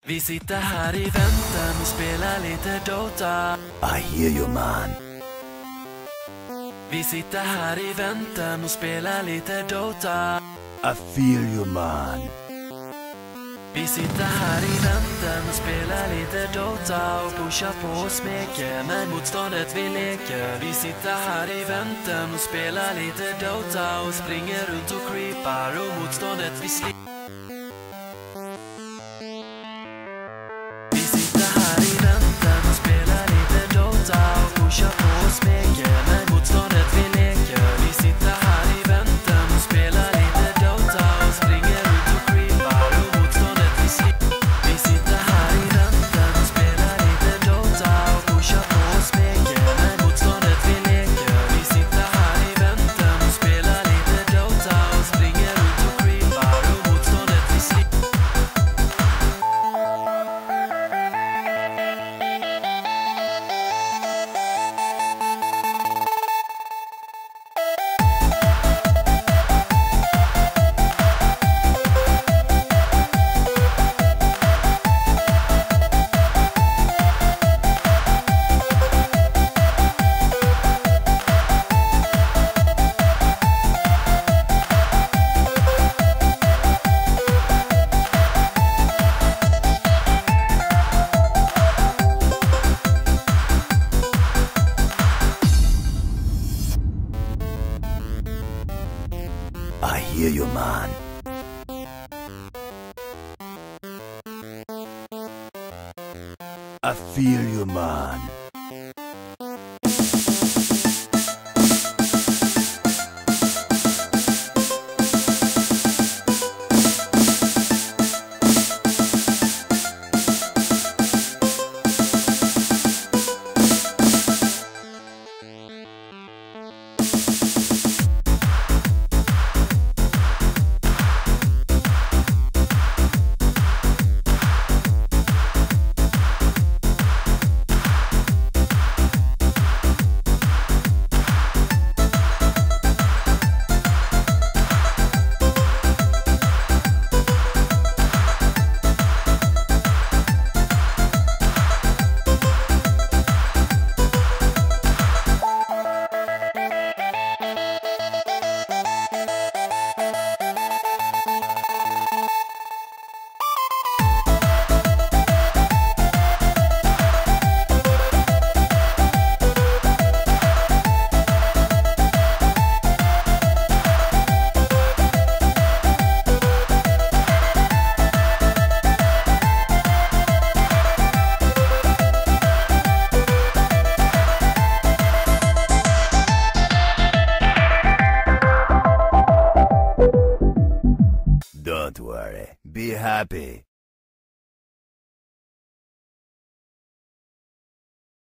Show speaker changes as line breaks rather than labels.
Vi sitter här i väntan och spelar lite Dota.
I hear you, man.
Vi sitter här i väntan och spelar lite Dota.
I feel you, man.
Vi sitter här i väntan och spelar lite Dota och pushar på och smeker, men motståndet vi leker. Vi sitter här i väntan och spelar lite Dota och springer runt och creepar och motståndet vi slipper. Vi sitter här i väntan och spelar lite Dota och pushar på och smeker, men motståndet vi leker. Vi sitter här i väntan och spelar lite Dota och springer runt och creepar och motståndet vi slipper. Vi sitter här i väntan och spelar lite Dota och pushar på och smeker, men motståndet vi leker. Vi sitter här i väntan och spelar lite Dota och springer runt och creepar och motståndet vi slipper.
I hear you, man. I feel you, man. Don't worry, be happy.